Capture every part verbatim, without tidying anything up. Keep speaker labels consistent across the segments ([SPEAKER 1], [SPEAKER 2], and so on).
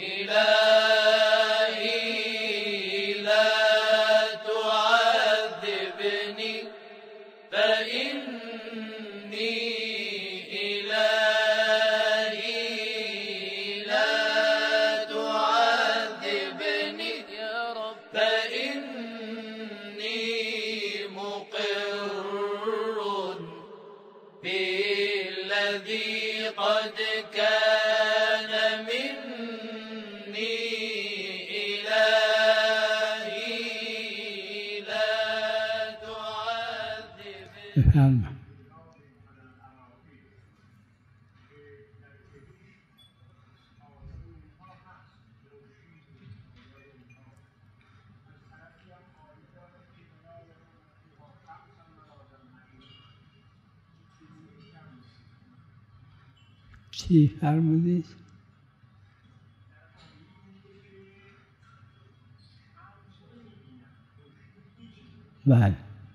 [SPEAKER 1] إلهي لا تعذبني فإني إلهي لا تعذبني يا رب فإني مقر بالذي قد كان مني إلهي لا تعذبني.
[SPEAKER 2] چی فرمودید؟ بله.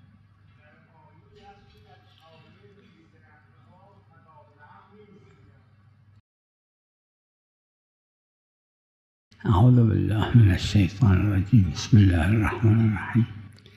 [SPEAKER 2] اعوذ بالله من الشیطان الرجیم. بسم الله الرحمن الرحیم.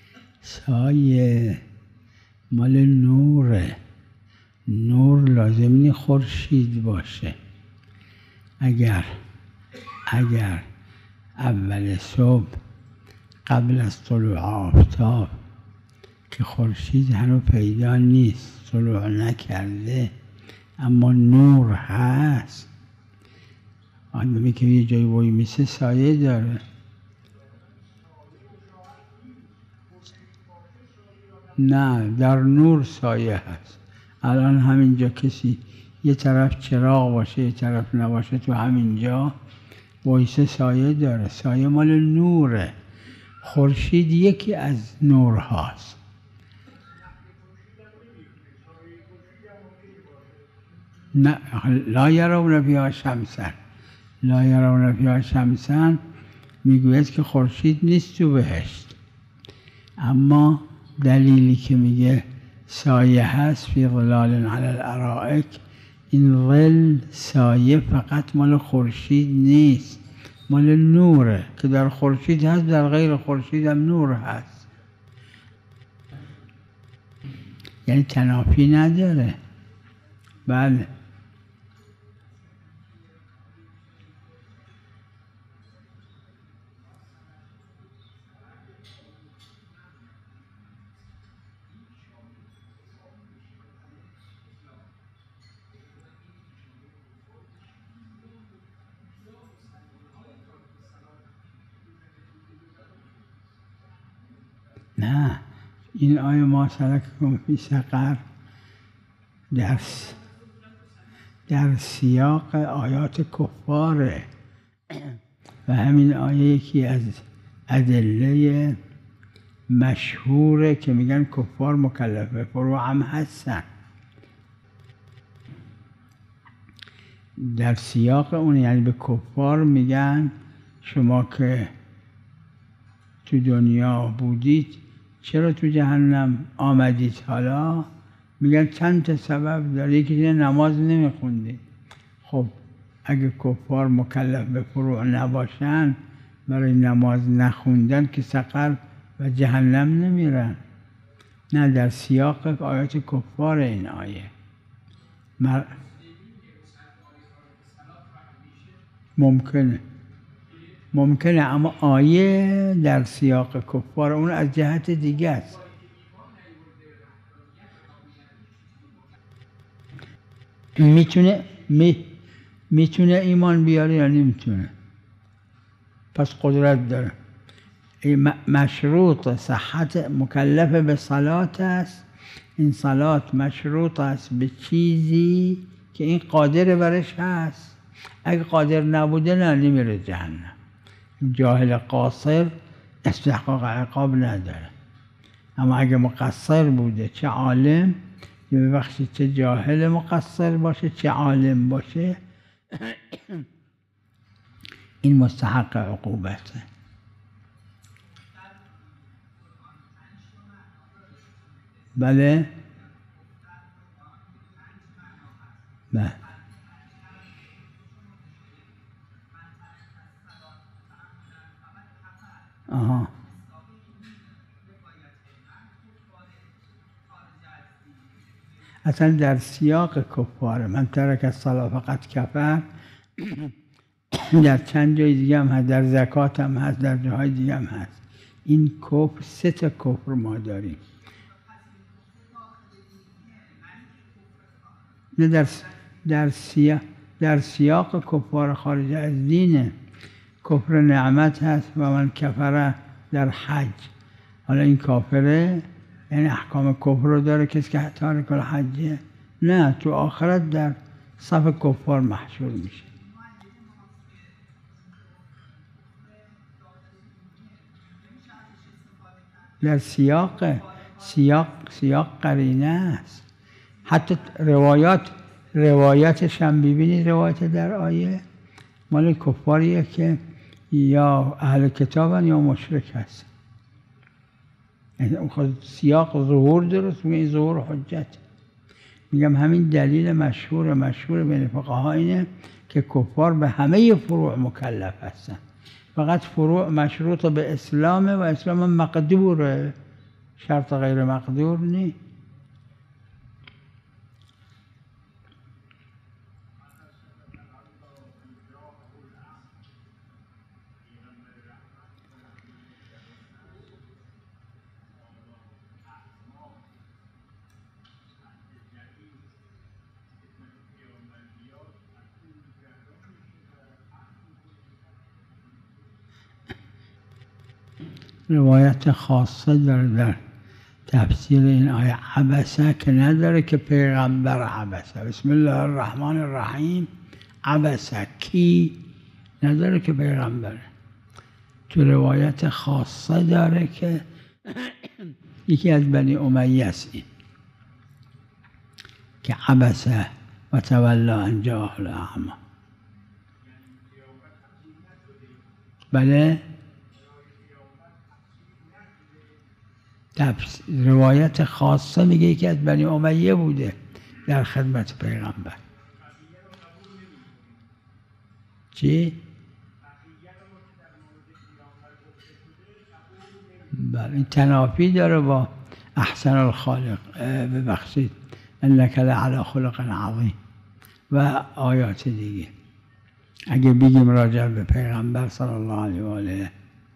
[SPEAKER 2] سایه مال نوره. نور لازم نی خورشید باشه. اگر اگر اول صبح قبل از طلوع آفتاب که خورشید هنوز پیدا نیست، طلوع نکرده، اما نور هست، آدمی که یه جایی وای میسه سایه داره. نه، در نور سایه هست. الان همینجا کسی یه طرف چراغ باشه یه طرف نباشه، تو همینجا وایسه سایه داره. سایه مال نوره. خورشید یکی از نور هاست. نه، لا یرون فیها شمسا. لا یرون فیها شمسا میگوید که خورشید نیست تو بهشت، اما دلیلی که میگه سایه هست فی ظلال علی الارائک، این ظل سایه فقط مال خورشید نیست، مال نوره که در خورشید هست، در غیر خورشید هم نور هست، یعنی تنافی نداره. بله. نه، این آیه ما سلککم فی سقر در در سیاق آیات کفاره و همین آیه یکی از ادله مشهوره که میگن کفار مکلفه فرو هم هستن. در سیاق اون یعنی به کفار میگن شما که تو دنیا بودید چرا تو جهنم آمدید حالا؟ میگن چند تا سبب داره. یکی نماز نمیخوندید. خب اگه کفار مکلف به فروع نباشن، برای نماز نخوندن که سقر و جهنم نمیرن. نه، در سیاق آیات کفار این آیه. مر... ممکنه ممکنه اما آیه در سیاق کفار اون از جهت دیگه است. میتونه می میتونه ایمان بیاره یا نمیتونه؟ پس قدرت داره. مشروط صحت مکلف به صلات است. این صلات مشروط است به چیزی که این قادر برش هست. اگه قادر نبوده نه، نمیره جهنم. جاهل قاصر استحقاق عقاب نداره. اما اگه مقصر بوده، چه عالم، یه بخشی چه جاهل مقصر باشه چه عالم باشه، این مستحق عقوبته. بله؟ بله. آها. اصلا در سیاق کفاره من ترک الصلاة فقط کفر در چند جای دیگه هم هست، در زکات هم هست، در جاهای دیگه هم هست. این کفر، سه تا کفر ما داریم. نه در در سیاق در سیاق کفار خارج از دینه. کفر نعمت هست و من کفره در حج. حالا این کافره یعنی احکام کفر رو داره کسی که تارک الحجه؟ نه، تو آخرت در صف کفار محشور میشه. در سیاق سیاق سیاق قرینه است. حتی روایات روایاتش هم ببینید، روایت در آیه مال کفاریه که یا اهل کتابن یا مشرک هست. یعنی خود سیاق ظهور درست میگه، این ظهور حجت. میگم همین دلیل مشهور مشهور بین فقها اینه که کفار به همه فروع مکلف هستن، فقط فروع مشروط به اسلامه و اسلام مقدوره، شرط غیر مقدور نی. روایت خاصه داره در تفسیر این آیه عبسه که نداره که پیغمبر عبسه، بسم الله الرحمن الرحیم، عبسه کی نداره که پیغمبره. تو روایت خاصه داره که یکی از بنی امیه است، این که عبسه و تولی ان جاءه الاعمی. بله، روایت خاصه میگه یکی از بنی امیه بوده در خدمت پیغمبر. چی؟ بله، این تنافی داره با احسن الخالق، ببخشید انک لعلی خلق عظیم و آیات دیگه. اگه بگیم راجع به پیغمبر صلی الله علیه و آله،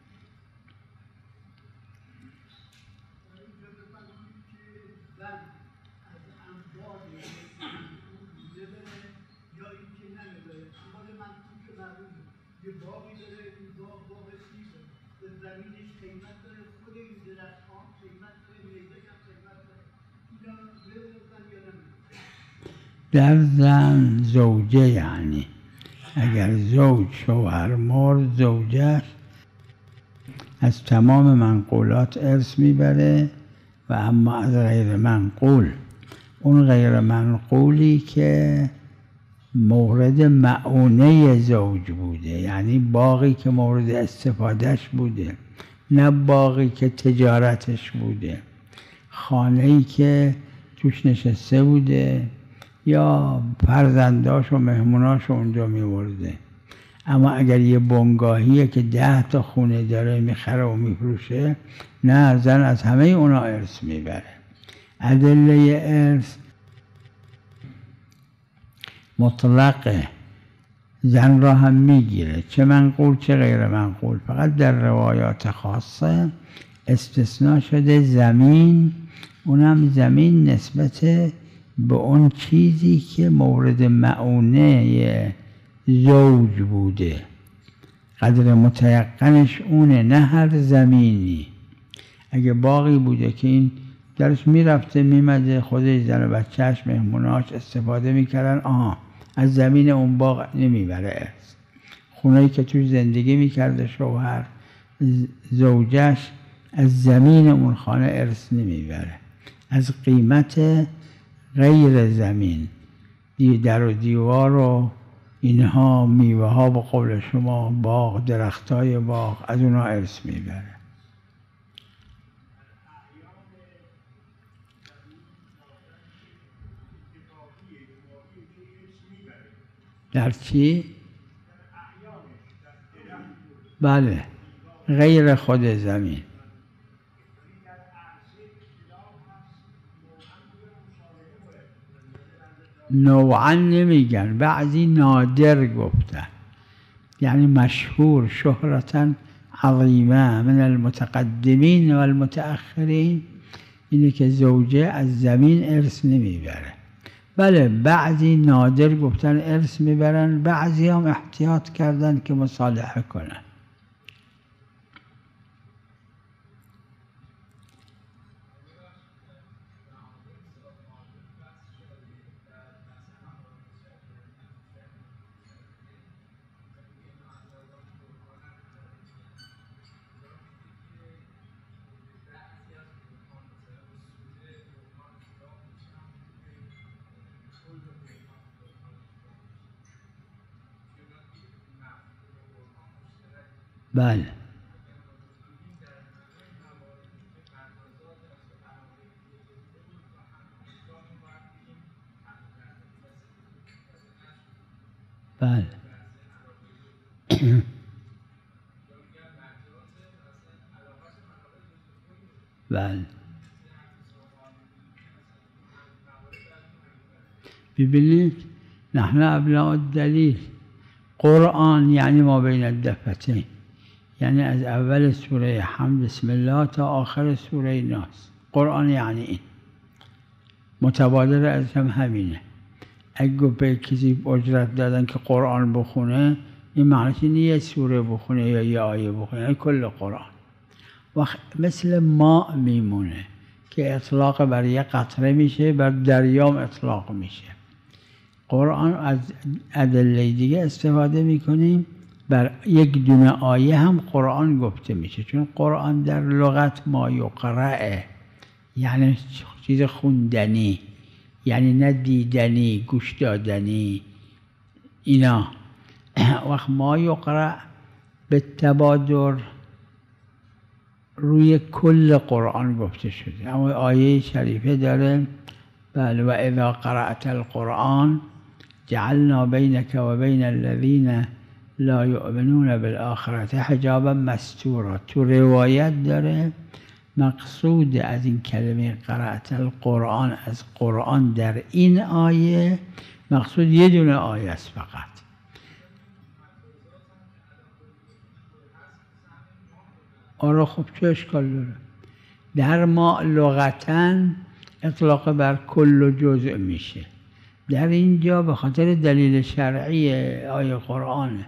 [SPEAKER 2] در زن زوجه، یعنی اگر زوج شوهر مرد، زوجه از تمام منقولات ارث میبره و اما از غیر منقول، اون غیر منقولی که مورد معونه زوج بوده، یعنی باغی که مورد استفادهش بوده، نه باغی که تجارتش بوده، خانه‌ای که توش نشسته بوده یا فرزنداش و مهموناش اونجا میورده. اما اگر یه بنگاهیه که ده تا خونه داره میخره و میفروشه، نه، زن از همه اونا ارث میبره. ادله ارث مطلقه، زن را هم میگیره، چه منقول چه غیر منقول. فقط در روایات خاصه استثناء شده زمین، اونم زمین نسبت به اون چیزی که مورد معونه زوج بوده، قدر متیقنش اونه، نه هر زمینی. اگه باغی بوده که این درش میرفته میمده، خودش زن و بچهش مهموناش استفاده میکردن، آها، از زمین اون باغ نمیبره ارث. خونه‌ای که توش زندگی میکرده شوهر، زوجش، از زمین اون خانه ارث نمیبره، از قیمت غیر زمین، در و دیوار و اینها، میوه ها به قول شما، باغ، درخت های باغ، از اونها ارث میبره. در چی؟ بله، غیر خود زمین. نوعا نمیگن، بعضی نادر گفتن، یعنی مشهور شهرتا عظیمه من المتقدمین و المتأخرین، اینه که زوجه از زمین ارث نمیبره. بله بعضی نادر گفتن ارث میبرن، بعضی هم احتیاط کردن که مصالحه کنن. بله بله بله. ببینید نحن ابناء الدلیل، قرآن یعنی ما بین الدفتین، یعنی از اول سوره حمد بسم الله تا آخر سوره ناس. قرآن یعنی این، متبادر از هم همینه. اگه به کسی اجرت دادن که قرآن بخونه، این معنیش اینه یه سوره بخونه یا یه آیه بخونه، یعنی کل قرآن. وقت مثل ماء میمونه که اطلاق بر یه قطره میشه، بر دریام اطلاق میشه. قرآن از ادله دیگه استفاده میکنیم، بر یک دونه آیه هم قرآن گفته میشه، چون قرآن در لغت ما یقرأه، یعنی چیز خوندنی، یعنی نه دیدنی، گوش دادنی اینا. وقت ما یقرأ به تبادر روی کل قرآن گفته شده. اما آیه شریفه داره بله و اذا قرأت القرآن جعلنا بینک و بین الذین لا یؤمنون بالآخرة حجابا مستورا. تو روایت داره مقصود از این کلمه قرأت القرآن از قرآن در این آیه، مقصود یه دونه آیه است فقط. آره خب چه اشکال داره؟ در ما لغتاً اطلاق بر کل و جزء میشه، در اینجا به خاطر دلیل شرعی آیه قرآنه.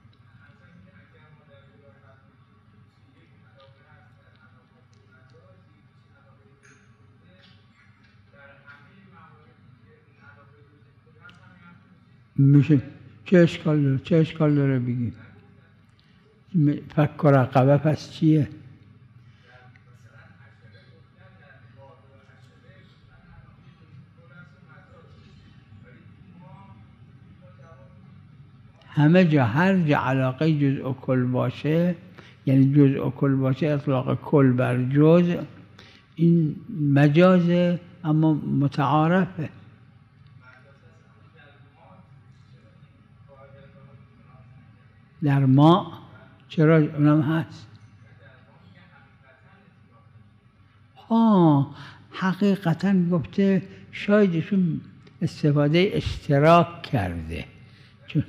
[SPEAKER 2] میشه چه اشکال داره؟ چه اشکال داره بگیم؟ فک رقبه پس چیه؟ همه جا هر جا علاقه جزء و کل باشه، یعنی جزء و کل باشه اطلاق کل بر جزء، این مجازه اما متعارفه. در ما چرا اونم هست؟ ها حقیقتا گفته شاید ایشون استفاده اشتراک کرده، چون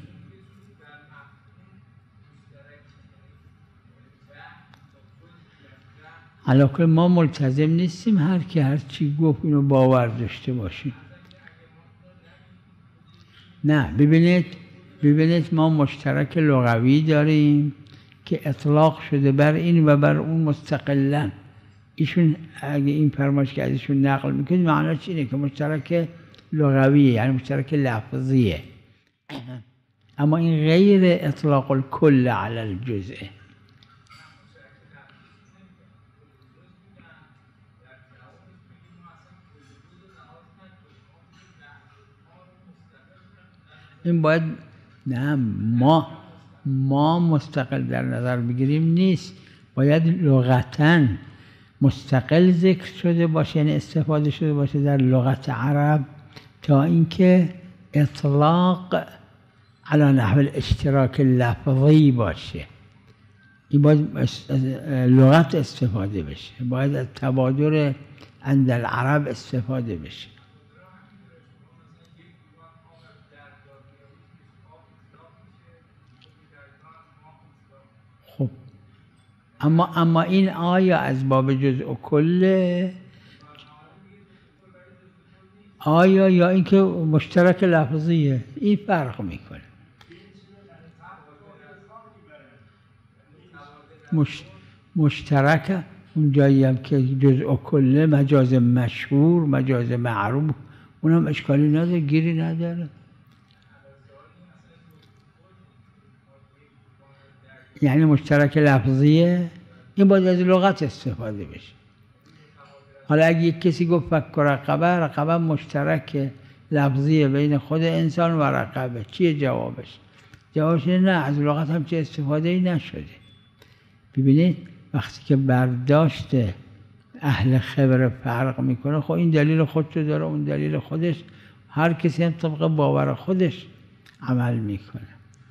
[SPEAKER 2] علاقه ما ملتزم نیستیم هر کی هر چی گفت اینو باور داشته باشیم. نه ببینید ببینید ما مشترک لغوی داریم که اطلاق شده بر این و بر اون مستقلاً. ایشون اگه این فرمایش که ازشون نقل میکنید معناش اینه که مشترک لغویه، یعنی مشترک لفظیه، اما این غیر اطلاق الکل علی الجزء. این باید نه ما ما مستقل در نظر بگیریم نیست، باید لغتاً مستقل ذکر شده باشه، یعنی استفاده شده باشه در لغت عرب، تا اینکه اطلاق علی نحو الاشتراک لفظی باشه. این باید از لغت استفاده بشه، باید از تبادر عند العرب استفاده بشه. خب اما اما این آیا از باب جزء و کله، آیا یا اینکه مشترک لفظیه؟ این فرق میکنه. مش... مشترک اون جایی هم که جزء و کله، مجاز مشهور، مجاز معروف، اونم اشکالی نداره، گیری نداره. یعنی مشترک لفظیه، این باید از لغت استفاده بشه. حالا اگه یک کسی گفت فک رقبه، رقبه مشترک لفظیه بین خود انسان و رقبه، چیه جوابش؟ جوابش نه، از لغت هم چه استفاده ای نشده. ببینید وقتی که برداشت اهل خبر فرق میکنه، خب این دلیل خودشو داره، اون دلیل خودش، هر کسی هم طبق باور خودش عمل میکنه.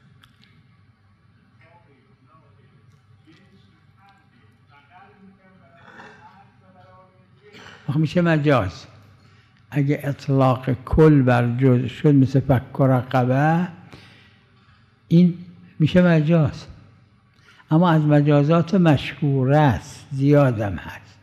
[SPEAKER 2] میشه مجاز. اگه اطلاق کل بر جزء شد مثل فک و رقبه، این میشه مجاز. اما از مجازات مشهوره است، زیادم هست.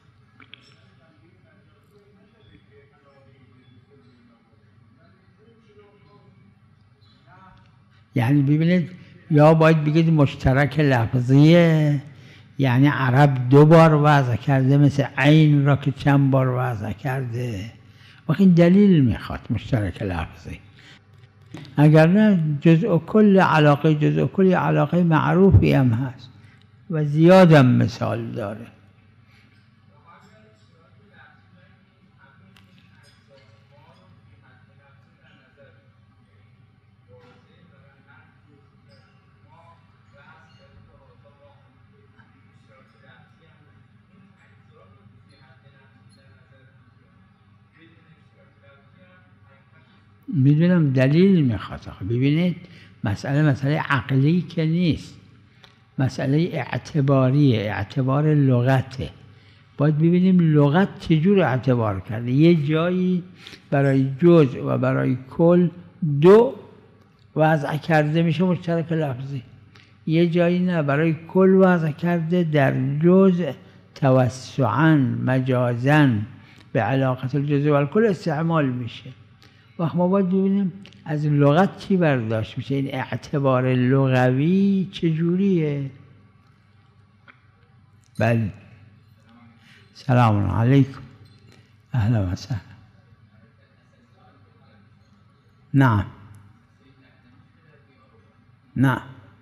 [SPEAKER 2] یعنی ببینید، یا باید بگید مشترک لفظیه، یعنی عرب دو بار وضع کرده، مثل عین را که چند بار وضع کرده، وقت این دلیل میخواد مشترک لفظی. اگر نه جزء و کل علاقه، جزء و کل علاقه معروفی هم هست و زیادم مثال داره. میدونم دلیل میخواد. ببینید مسئله مسئله عقلی که نیست، مسئله اعتباریه، اعتبار لغته. باید ببینیم لغت چجور اعتبار کرده. یه جایی برای جزء و برای کل دو وضع کرده میشه مشترک لفظی، یه جایی نه، برای کل وضع کرده، در جزء توسعاً مجازاً به علاقه الجزء و الکل استعمال میشه. وقت ما باید ببینیم از لغت چی برداشت میشه، این اعتبار لغوی چجوریه. بله. سلام علیکم. اهلا و سهلا. نعم نعم.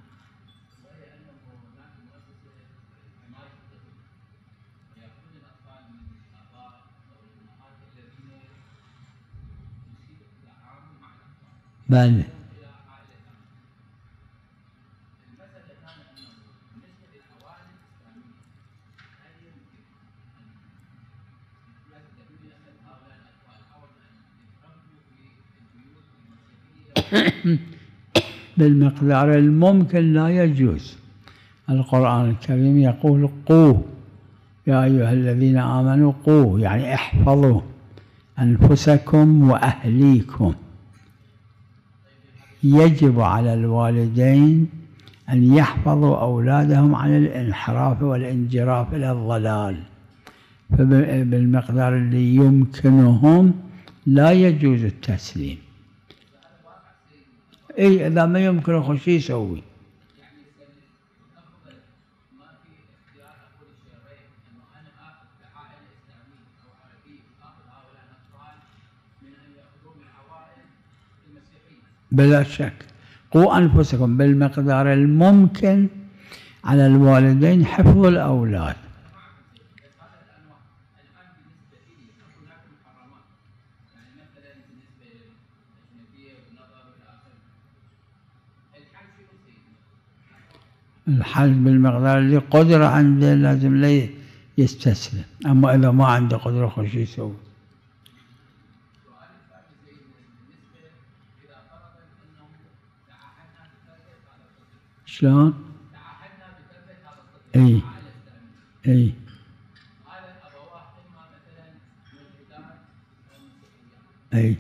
[SPEAKER 2] بله. بالمقدار الممكن لا يجوز. القرآن الكريم يقول قوا يا أيها الذين آمنوا قوا، يعني احفظوا أنفسكم وأهليكم. يجب على الوالدين أن يحفظوا أولادهم عن الانحراف والانجراف إلى الضلال، فبالمقدار اللي يمكنهم لا يجوز التسليم. اي اذا ما يمكن خو شو يسوي؟ بلا شك قوا انفسكم، بالمقدار الممكن على الوالدين حفظ الاولاد. الحل بالمقدار اللي قدرة عنده لازم لا يستسلم، أما إذا ما عنده قدرة خو شو يسوي؟ شلون؟ ای ای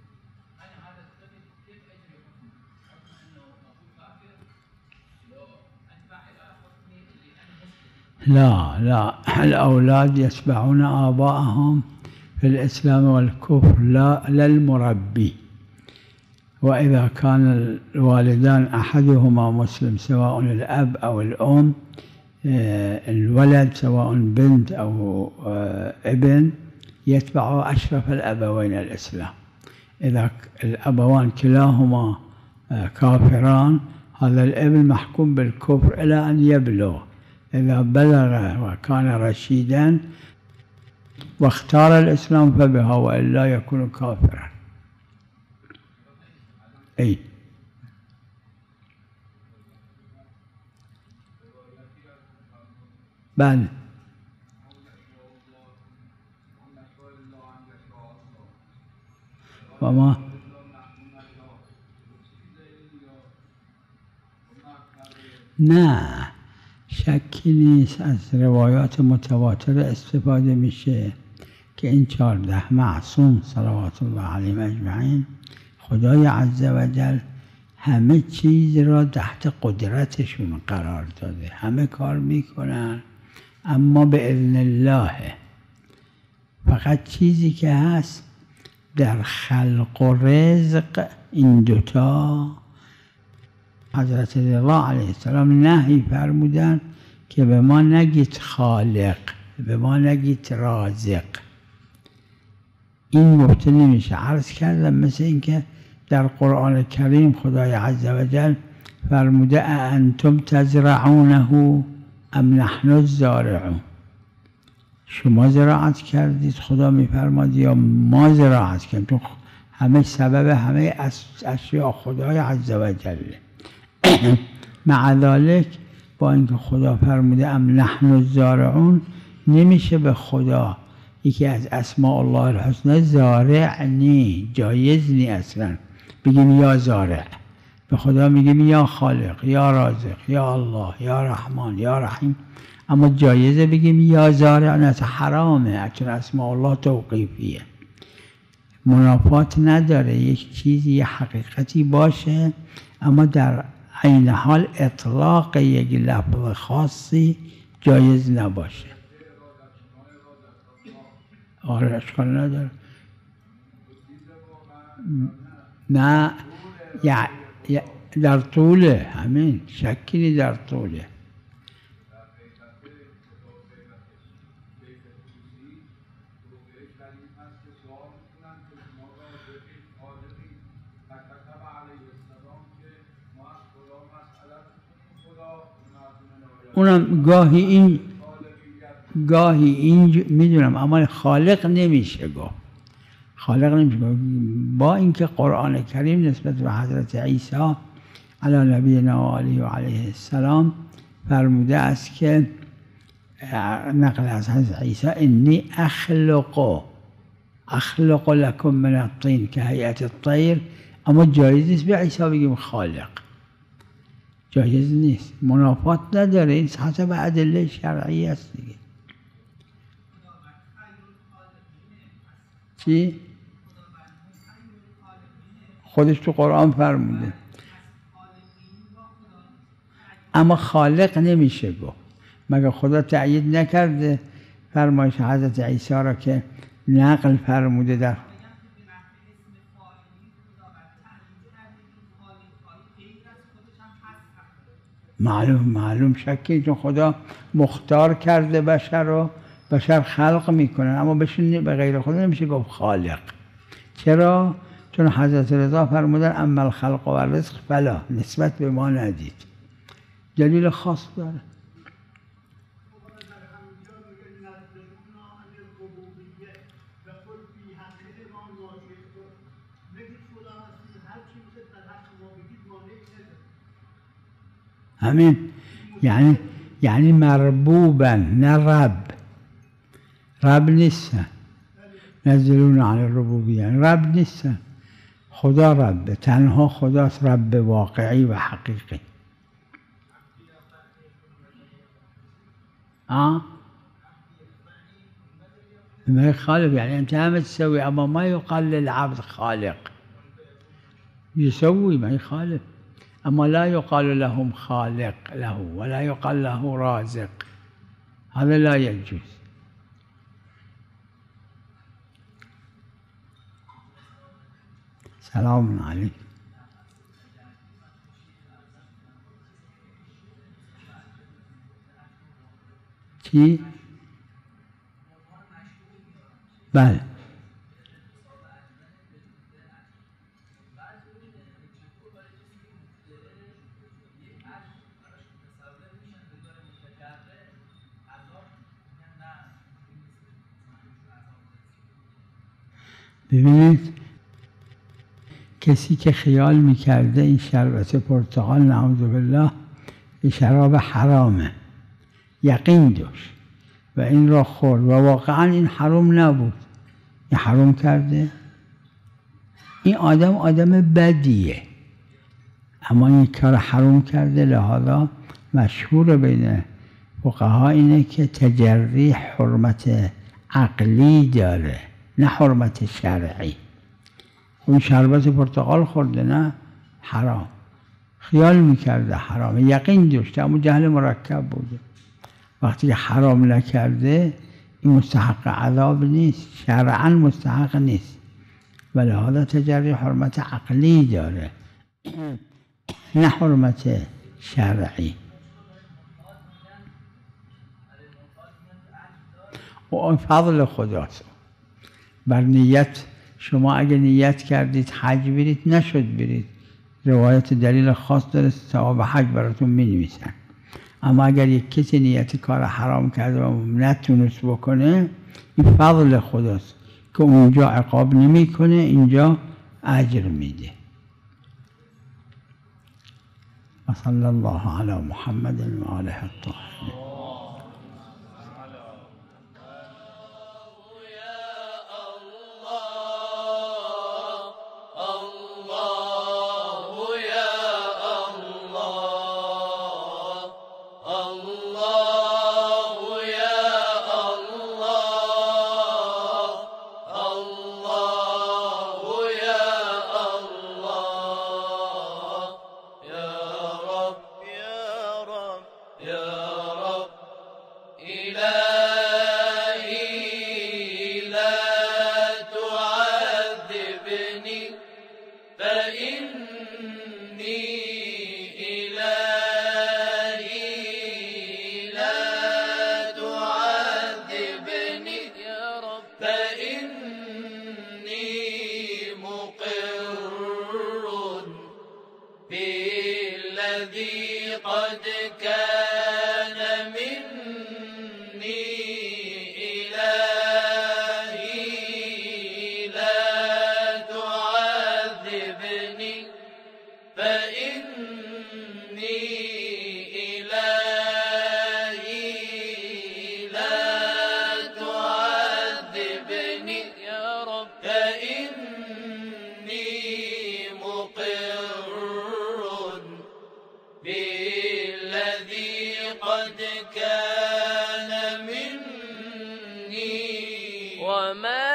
[SPEAKER 2] لا لا الأولاد يتبعون آباءهم في الإسلام والكفر لا لا المربي. وإذا كان الوالدان أحدهما مسلم سواء الأب أو الأم، الولد سواء بنت أو ابن يتبع أشرف الأبوين الإسلام. إذا الأبوان كلاهما كافران هذا الابن محكوم بالكفر إلى أن يبلغ. إذا بلغ وكان رشيدا واختار الإسلام فبها، وإلا يكون كافرا. أي بل وما نه شکی نیست از روایات متواتر استفاده میشه که این چهارده معصوم صلوات الله علیهم اجمعین خدای عز و جل همه چیز را تحت قدرتشون قرار داده، همه کار میکنن اما به اذن الله. فقط چیزی که هست در خلق و رزق این دوتا حضرت رضا علیه السلام نهی فرمودن که به ما نگید خالق، به ما نگید رازق. این گفته نمیشه. عرض کردم مثل اینکه در قرآن کریم خدای عز و جل فرموده اانتم تزرعونه ام نحن الزارعون. شما زراعت کردید خدا میفرماد یا ما زراعت کردیم؟ تو همه سبب همه اشیاء خدای عز و جل. مع ذلك با اینکه خدا فرموده ام نحن الزارعون نمیشه به خدا یکی از اسماء الله الحسنى زارع نی، جایز نی اصلا بگیم یا زارع. به خدا میگیم یا خالق، یا رازق، یا الله، یا رحمان، یا رحیم. اما جایزه بگیم یا زارع نه، حرامه چون اسماء الله توقیفیه. منافات نداره یک چیزی یه حقیقتی باشه اما در عین حال اطلاق یک لفظ خاصی جایز نباشه. آره اشکال نداره. نه یا در طوله، همین شکلی در طوله. اونم گاهی این گاهی این میدونم اما خالق نمیشه گفت. خالق نمیشه گفت. با اینکه قرآن کریم نسبت به حضرت عیسی علی نبینا و علیه و علیه السلام فرموده است که نقل از حضرت عیسی انی اخلق اخلق لکم من الطین که هیئت الطیر، اما جایز نیست به عیسی بگیم خالق، جایز نیست. منافات نداره، این حسب ادله شرعی است دیگه. چی؟ خودش تو قرآن فرموده. اما خالق نمیشه گفت مگر خدا تأیید نکرده فرمایش حضرت عیسی را که نقل فرموده در معلوم معلوم شکی، چون خدا مختار کرده بشر رو، بشر خلق میکنن اما بهشون به غیر خدا نمیشه گفت خالق. چرا؟ چون حضرت رضا فرمودن اما الخلق و الرزق فلا، نسبت به ما ندید. دلیل خاص داره. همین یعنی یعنی مربوبن نه رب. رب نیستن. نزلون علی الربوبیه، یعنی رب نیستن. خدا رب، تنها خداست رب واقعی و حقیقی. آه ما هي خالق يعني أنت هم تسوي، أما ما يقال للعبد خالق، يسوي ما يخالف، أما لا يقال لهم خالق له ولا يقال له رازق، هذا لا يجوز. سلام عليكم. چی؟ بله. ببینید کسی که خیال میکرده این شربت پرتقال نعوذ بالله این شراب حرامه، یقین داشت و این را خورد و واقعا این حرام نبود، این حرام کرده، این آدم آدم بدیه، اما این کار حرام کرده. لحاظا مشهور بین فقها اینه که تجری حرمت عقلی داره نه حرمت شرعی. اون شربت پرتقال خورده نه حرام، خیال میکرده حرام، یقین داشته اما جهل مرکب بوده. وقتی که حرام نکرده این مستحق عذاب نیست، شرعا مستحق نیست، ولی حالا تجری حرمت عقلی داره نه حرمت شرعی. و فضل خداست بر نیت. شما اگه نیت کردید حج برید نشد برید، روایت دلیل خاص داره ثواب حج براتون می نویسن. اما اگر یک کسی نیت کار حرام کرده و نتونست بکنه این فضل خداست که اونجا عقاب نمی کنه اینجا اجر میده. و صلی الله علی محمد و آله الطاهرین.
[SPEAKER 1] قد كان مني إلهي لا تعذبني فإني إلهي لا تعذبني يا رب فإني مقر بالذي قد كان مني وما